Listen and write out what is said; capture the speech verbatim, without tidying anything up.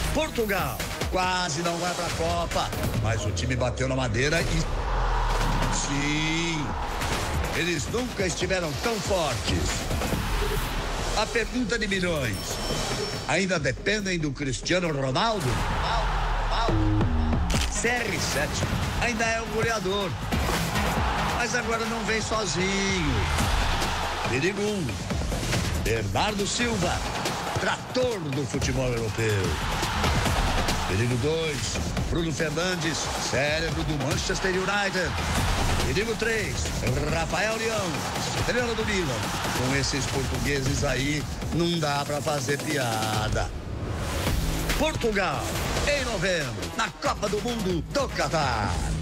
Portugal quase não vai pra Copa, mas o time bateu na madeira e... Sim, eles nunca estiveram tão fortes. A pergunta de milhões: ainda dependem do Cristiano Ronaldo? C R sete ainda é o goleador, mas agora não vem sozinho. Perigo um: Bernardo Silva, trator do futebol europeu. Perigo dois: Bruno Fernandes, cérebro do Manchester United. Perigo três: Rafael Leão, estrela do Milan. Com esses portugueses aí, não dá pra fazer piada. Portugal, em novembro, na Copa do Mundo do Catar.